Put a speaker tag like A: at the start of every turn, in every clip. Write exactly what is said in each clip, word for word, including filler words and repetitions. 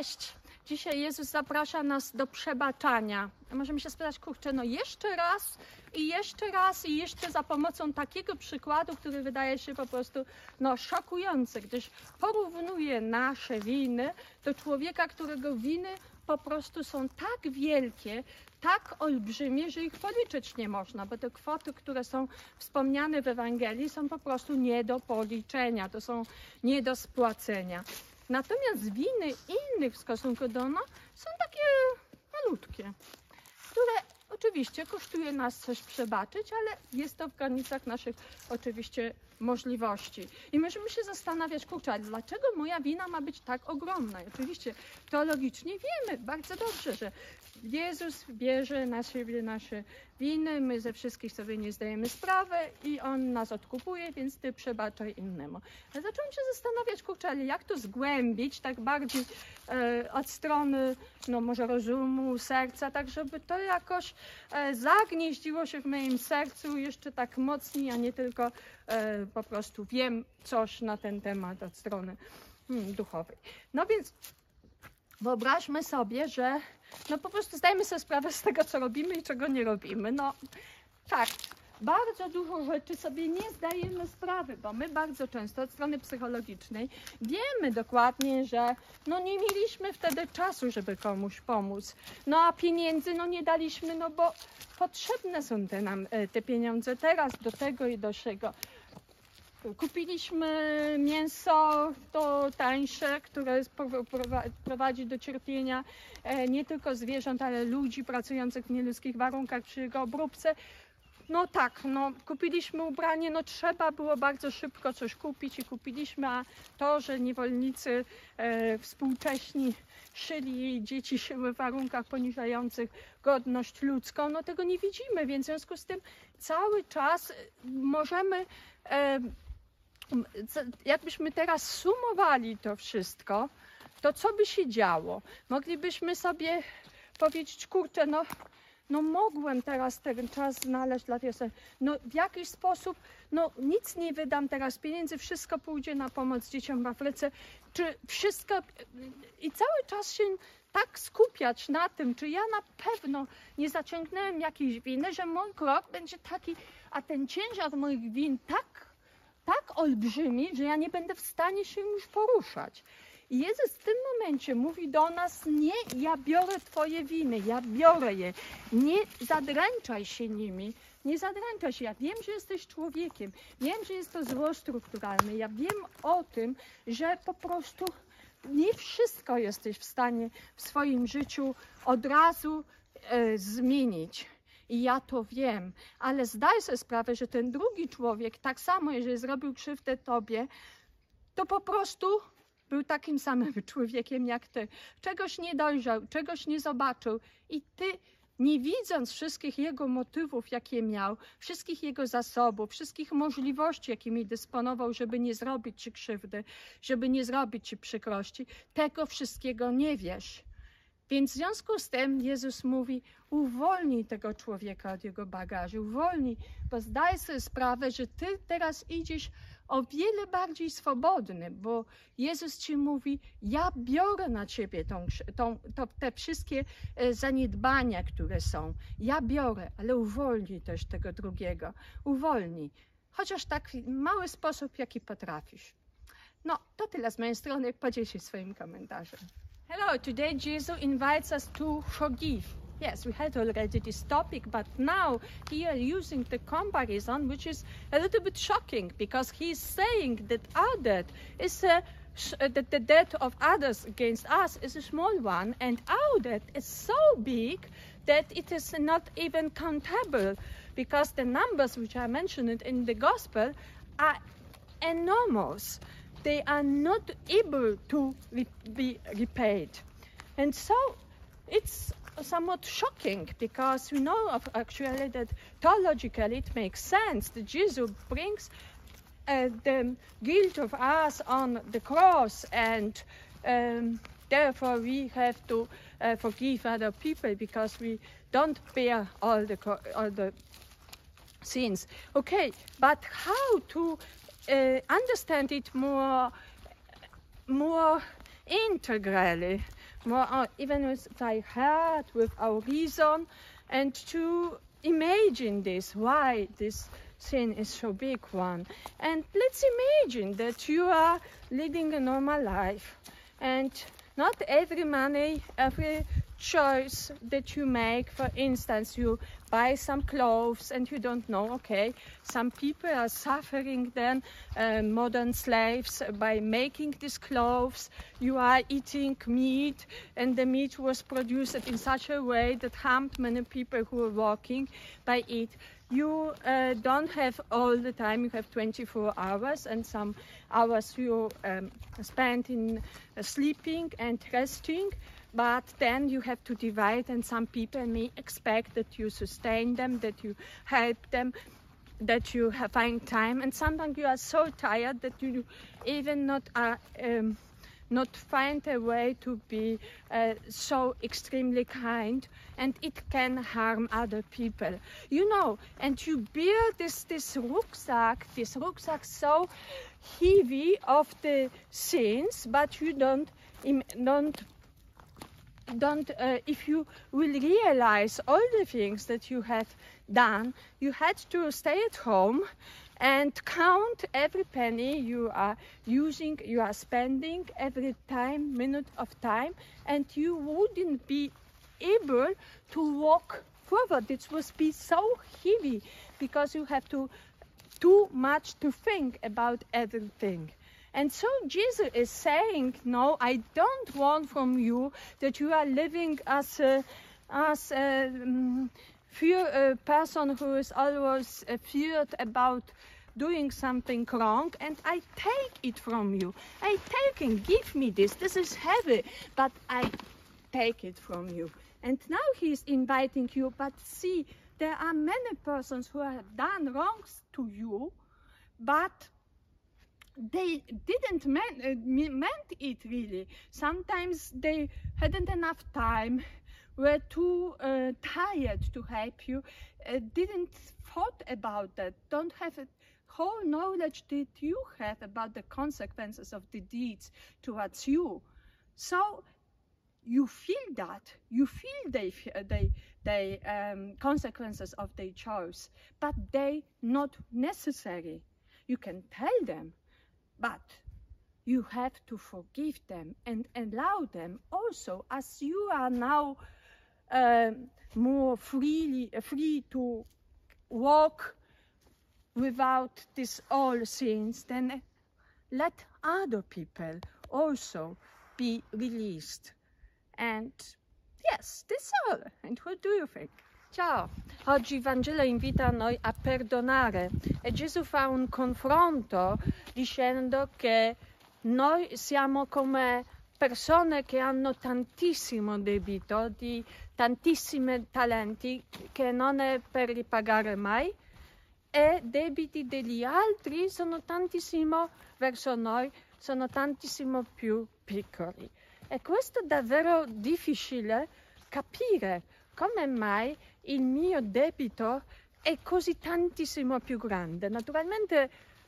A: Cześć! Dzisiaj Jezus zaprasza nas do przebaczania. Możemy się spytać, kurczę, no jeszcze raz i jeszcze raz i jeszcze za pomocą takiego przykładu, który wydaje się po prostu no, szokujący, gdyż porównuje nasze winy do człowieka, którego winy po prostu są tak wielkie, tak olbrzymie, że ich policzyć nie można, bo te kwoty, które są wspomniane w Ewangelii, są po prostu nie do policzenia, to są nie do spłacenia. Natomiast winy innych w stosunku do nas są takie malutkie, które oczywiście kosztuje nas coś przebaczyć, ale jest to w granicach naszych oczywiście możliwości. I możemy się zastanawiać, kurczę, ale dlaczego moja wina ma być tak ogromna? I oczywiście teologicznie wiemy bardzo dobrze, że Jezus bierze na siebie nasze winy, my ze wszystkich sobie nie zdajemy sprawy i On nas odkupuje, więc Ty przebaczaj innemu. Ale zacząłem się zastanawiać, kurczę, ale jak to zgłębić tak bardziej e, od strony, no może rozumu, serca, tak żeby to jakoś e, zagnieździło się w moim sercu jeszcze tak mocniej, a nie tylko e, po prostu wiem coś na ten temat od strony hmm, duchowej. No więc wyobraźmy sobie, że no po prostu zdajmy sobie sprawę z tego, co robimy i czego nie robimy. No tak, bardzo dużo rzeczy sobie nie zdajemy sprawy, bo my bardzo często od strony psychologicznej wiemy dokładnie, że no nie mieliśmy wtedy czasu, żeby komuś pomóc. No a pieniędzy no nie daliśmy, no bo potrzebne są te nam te pieniądze teraz do tego i do tego. Kupiliśmy mięso, to tańsze, które prowadzi do cierpienia nie tylko zwierząt, ale ludzi pracujących w nieludzkich warunkach przy jego obróbce. No tak, no kupiliśmy ubranie, no trzeba było bardzo szybko coś kupić i kupiliśmy, a to, że niewolnicy e, współcześni szyli dzieci szyły w warunkach poniżających godność ludzką, no tego nie widzimy, więc w związku z tym cały czas możemy e, jakbyśmy teraz sumowali to wszystko, to co by się działo? Moglibyśmy sobie powiedzieć, kurczę, no, no mogłem teraz ten czas znaleźć dla tej osoby. No w jakiś sposób, no nic nie wydam teraz pieniędzy, wszystko pójdzie na pomoc dzieciom w Afryce, czy wszystko i cały czas się tak skupiać na tym, czy ja na pewno nie zaciągnąłem jakiejś winy, że mój krok będzie taki, a ten ciężar moich win tak tak olbrzymi, że ja nie będę w stanie się już poruszać. I Jezus w tym momencie mówi do nas, nie, ja biorę Twoje winy, ja biorę je, nie zadręczaj się nimi, nie zadręczaj się, ja wiem, że jesteś człowiekiem, wiem, że jest to zło strukturalne, ja wiem o tym, że po prostu nie wszystko jesteś w stanie w swoim życiu od razu e, zmienić. I ja to wiem, ale zdaj sobie sprawę, że ten drugi człowiek, tak samo, jeżeli zrobił krzywdę tobie, to po prostu był takim samym człowiekiem jak ty. Czegoś nie dojrzał, czegoś nie zobaczył i ty, nie widząc wszystkich jego motywów, jakie miał, wszystkich jego zasobów, wszystkich możliwości, jakimi dysponował, żeby nie zrobić ci krzywdy, żeby nie zrobić ci przykrości, tego wszystkiego nie wiesz. Więc w związku z tym Jezus mówi, uwolnij tego człowieka od jego bagażu, uwolnij, bo zdaj sobie sprawę, że ty teraz idziesz o wiele bardziej swobodny, bo Jezus ci mówi, ja biorę na ciebie tą, tą, to, te wszystkie zaniedbania, które są, ja biorę, ale uwolnij też tego drugiego, uwolnij, chociaż tak w mały sposób, jaki potrafisz. No, to tyle z mojej strony, podziel się swoim komentarzem. Hello, today Jesus invites us to forgive. Yes, we had already this topic, but now here using the comparison, which is a little bit shocking, because he's saying that our debt is a, that the debt of others against us is a small one, and our debt is so big that it is not even countable, because the numbers which are mentioned in the gospel are enormous. They are not able to be repaid. And so it's somewhat shocking, because we know of actually that theologically it makes sense that Jesus brings uh, the guilt of us on the cross, and um, therefore we have to uh, forgive other people because we don't bear all the, all the sins. Okay, but how to Uh, understand it more, more integrally, more, uh, even with our heart, with our reason, and to imagine this, why this sin is so big one. And let's imagine that you are leading a normal life, and not every money, every choice that you make, for instance, you buy some clothes and you don't know, okay, some people are suffering then, uh, modern slaves, by making these clothes. You are eating meat, and the meat was produced in such a way that harmed many people who were walking by it. You uh, don't have all the time, you have twenty-four hours, and some hours you um, spend in uh, sleeping and resting. But then you have to divide, and some people may expect that you sustain them, that you help them, that you have find time. And sometimes you are so tired that you even not are, um, not find a way to be uh, so extremely kind, and it can harm other people. You know, and you bear this, this rucksack, this rucksack so heavy of the sins, but you don't, don't Don't, uh, if you will realize all the things that you have done, you had to stay at home and count every penny you are using, you are spending, every time, minute of time, and you wouldn't be able to walk forward. It would be so heavy because you have to too much to think about everything. And so Jesus is saying, no, I don't want from you that you are living as a, as a, um, fear, a person who is always uh, feared about doing something wrong, and I take it from you. I take and give me this. This is heavy, but I take it from you. And now he's inviting you, but see, there are many persons who have done wrongs to you, but they didn't mean, uh, meant it really. Sometimes they hadn't enough time, were too uh, tired to help you, uh, didn't thought about that, don't have a whole knowledge that you have about the consequences of the deeds towards you. So you feel that, you feel they, they, they um, consequences of their choice, but they not necessary. You can tell them, but you have to forgive them and allow them also, as you are now uh, more freely free to walk without these all sins, then let other people also be released. And yes, that's all. And what do you think? Ciao! Oggi il Vangelo invita noi a perdonare e Gesù fa un confronto dicendo che noi siamo come persone che hanno tantissimo debito, di tantissimi talenti che non è per ripagare mai, e debiti degli altri sono tantissimo verso noi, sono tantissimo più piccoli. E questo è davvero difficile capire come mai il mio debito è così tantissimo più grande. Naturalmente,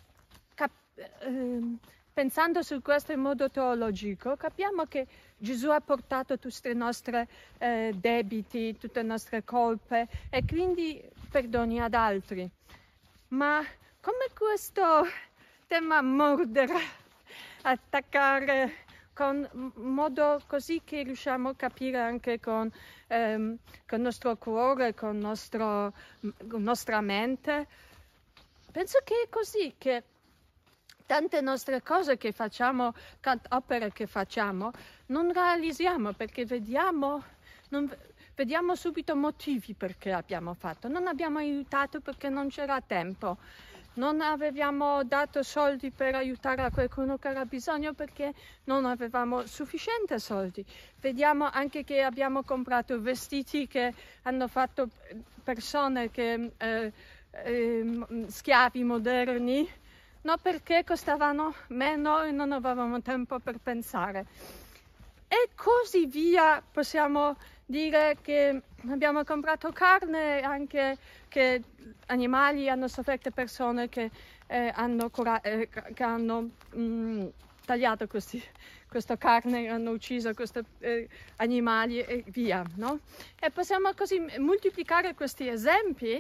A: eh, pensando su questo in modo teologico, capiamo che Gesù ha portato tutti i nostri eh, debiti, tutte le nostre colpe, e quindi perdoni ad altri. Ma come questo tema mordere, attaccare con modo così che riusciamo a capire anche con, ehm, con il nostro cuore, con, nostro, con nostra mente? Penso che è così, che tante nostre cose che facciamo, tante opere che facciamo, non realizziamo perché vediamo, non, vediamo subito motivi perché abbiamo fatto. Non abbiamo aiutato perché non c'era tempo. Non avevamo dato soldi per aiutare a qualcuno che aveva bisogno perché non avevamo sufficienti soldi. Vediamo anche che abbiamo comprato vestiti che hanno fatto persone che eh, eh, schiavi moderni, no, perché costavano meno e non avevamo tempo per pensare. E così via. Possiamo dire che abbiamo comprato carne, anche che animali hanno sofferto, persone che eh, hanno, cura- eh, che hanno mh, tagliato questi, questa carne, hanno ucciso questi eh, animali e via, no? E possiamo così moltiplicare questi esempi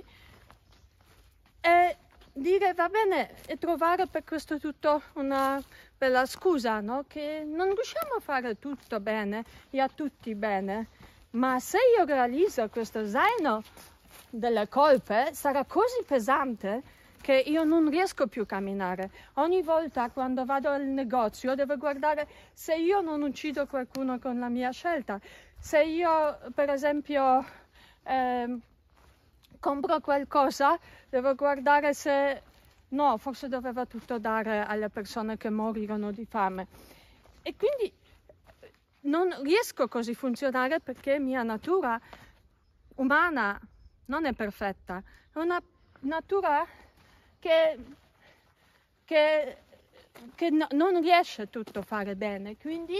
A: e dire va bene e trovare per questo tutto una bella scusa, no? Che non riusciamo a fare tutto bene e a tutti bene, ma se io realizzo questo zaino delle colpe sarà così pesante che io non riesco più a camminare. Ogni volta quando vado al negozio devo guardare se io non uccido qualcuno con la mia scelta. Se io, per esempio, eh, compro qualcosa, devo guardare se no, forse dovevo tutto dare alle persone che morirono di fame. E quindi non riesco così a funzionare perché mia natura umana non è perfetta, è una natura che, che, che no, non riesce tutto a fare bene, quindi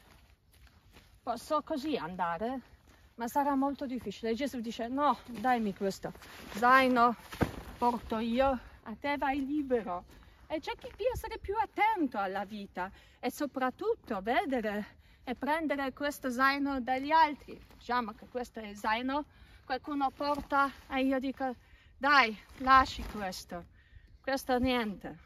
A: posso così andare, ma sarà molto difficile. Gesù dice no, dammi questo zaino, porto io, a te vai libero. E c'è chi deve essere più attento alla vita e soprattutto vedere e prendere questo zaino dagli altri. Diciamo che questo è il zaino, qualcuno porta e io dico dai, lasci questo, questo niente.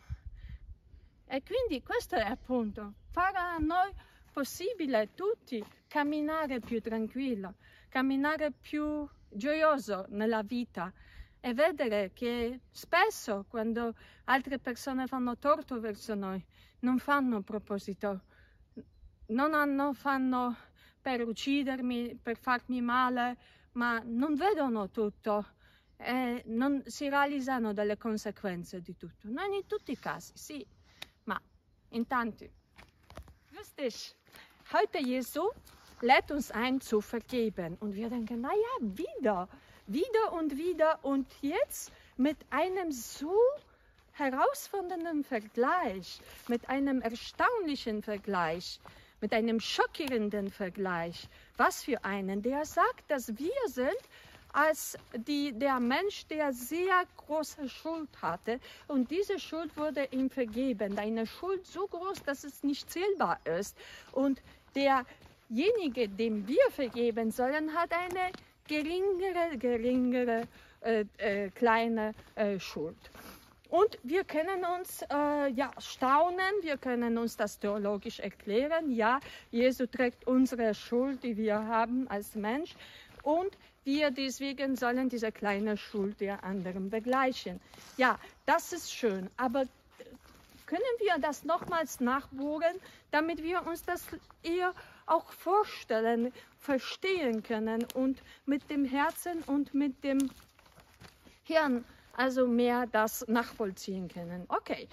A: E quindi questo è appunto, fare a noi possibile tutti camminare più tranquillo, camminare più gioioso nella vita e vedere che spesso quando altre persone fanno torto verso noi, non fanno a proposito, non hanno, fanno per uccidermi, per farmi male, ma non vedono tutto e non si realizzano delle conseguenze di tutto. Non in tutti i casi, sì, ma in tanti. Grüß dich. Heute Jesu lädt uns ein zu vergeben. Und wir denken, naja, wieder, wieder und wieder und jetzt mit einem so herausfordernden Vergleich, mit einem erstaunlichen Vergleich, mit einem schockierenden Vergleich. Was für einen, der sagt, dass wir sind als die, der Mensch, der sehr große Schuld hatte und diese Schuld wurde ihm vergeben. Eine Schuld so groß, dass es nicht zählbar ist. Und derjenige, dem wir vergeben sollen, hat eine geringere, geringere, äh, äh, kleine äh, Schuld. Und wir können uns äh, ja, staunen, wir können uns das theologisch erklären. Ja, Jesus trägt unsere Schuld, die wir haben als Mensch. Und wir deswegen sollen diese kleine Schuld der anderen begleichen. Ja, das ist schön, aber können wir das nochmals nachbohren, damit wir uns das eher auch vorstellen, verstehen können und mit dem Herzen und mit dem Hirn also mehr das nachvollziehen können. Okay,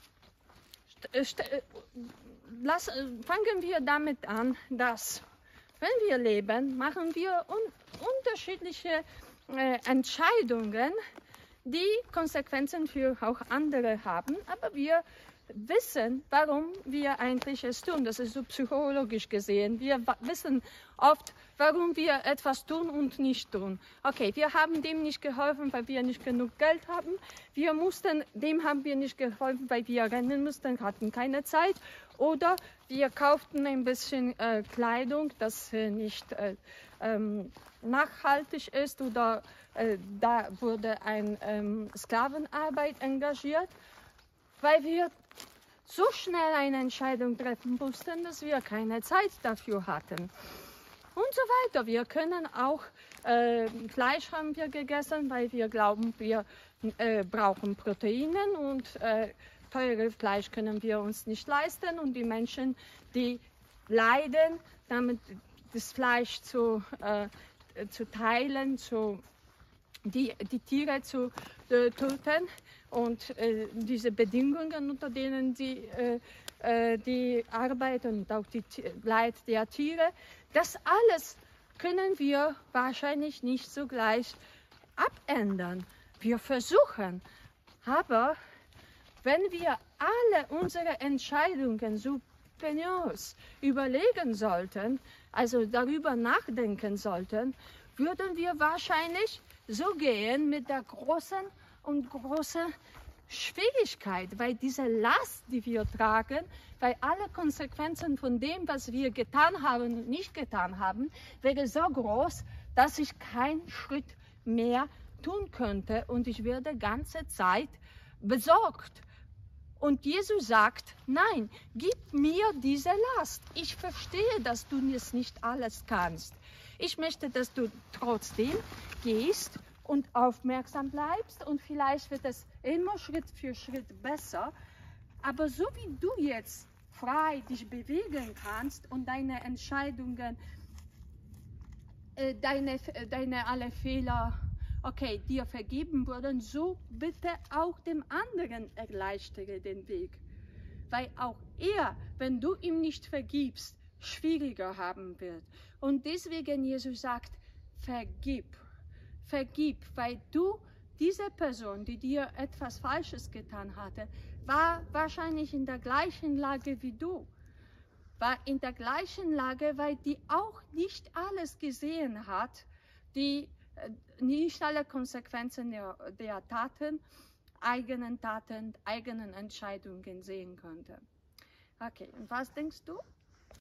A: Lass, fangen wir damit an, dass wenn wir leben, machen wir un unterschiedliche äh, Entscheidungen, die Konsequenzen für auch andere haben, aber wir wissen, warum wir eigentlich es tun. Das ist so psychologisch gesehen. Wir wissen oft, warum wir etwas tun und nicht tun. Okay, wir haben dem nicht geholfen, weil wir nicht genug Geld haben. Wir mussten, dem haben wir nicht geholfen, weil wir rennen mussten, hatten keine Zeit. Oder wir kauften ein bisschen äh, Kleidung, das äh, nicht äh, ähm, nachhaltig ist. Oder äh, da wurde ein ähm, Sklavenarbeit engagiert, weil wir so schnell eine Entscheidung treffen mussten, dass wir keine Zeit dafür hatten. Und so weiter. Wir können auch, äh, Fleisch haben wir gegessen, weil wir glauben, wir äh, brauchen Proteine und äh, teure Fleisch können wir uns nicht leisten. Und die Menschen, die leiden, damit das Fleisch zu, äh, zu teilen, zu, die, die Tiere zu äh, töten und äh, diese Bedingungen, unter denen sie äh, äh, die arbeiten und auch die Leid der Tiere, das alles können wir wahrscheinlich nicht sogleich abändern. Wir versuchen, aber wenn wir alle unsere Entscheidungen so penibel überlegen sollten, also darüber nachdenken sollten, würden wir wahrscheinlich so gehen mit der großen und großen Schwierigkeit, weil diese Last, die wir tragen, weil alle Konsequenzen von dem, was wir getan haben und nicht getan haben, wäre so groß, dass ich keinen Schritt mehr tun könnte und ich werde die ganze Zeit besorgt. Und Jesus sagt, nein, gib mir diese Last. Ich verstehe, dass du jetzt nicht alles kannst. Ich möchte, dass du trotzdem gehst und aufmerksam bleibst und vielleicht wird es immer Schritt für Schritt besser. Aber so wie du jetzt frei dich bewegen kannst und deine Entscheidungen, äh, deine, deine alle Fehler, okay, dir vergeben wurden, so bitte auch dem anderen erleichtere den Weg. Weil auch er, wenn du ihm nicht vergibst, schwieriger haben wird. Und deswegen Jesus sagt, vergib. Vergib, weil du, diese Person, die dir etwas Falsches getan hatte, war wahrscheinlich in der gleichen Lage wie du. War in der gleichen Lage, weil die auch nicht alles gesehen hat, die nicht alle Konsequenzen der, der Taten, eigenen Taten, eigenen Entscheidungen sehen konnte. Okay, und was denkst du?